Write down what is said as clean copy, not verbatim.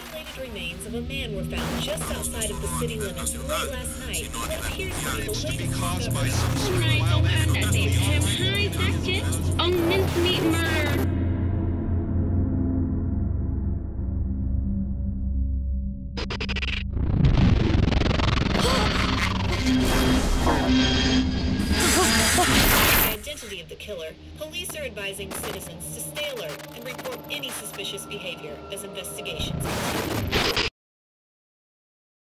mutilated remains of a man were found just outside of the city limits late last night. What appears to be the latest discovery. Alright, hold on that day. High section on mincemeat murder. The identity of the killer, police are advising citizens to stay alert and report any suspicious behavior as investigations continue.